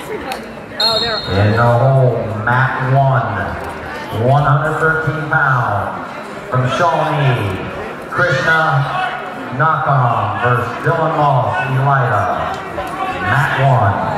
In the hole, mat 1, 113 pounds, from Shawnee, Krishna Nakam versus Dylan Moss, Elida. Mat 1.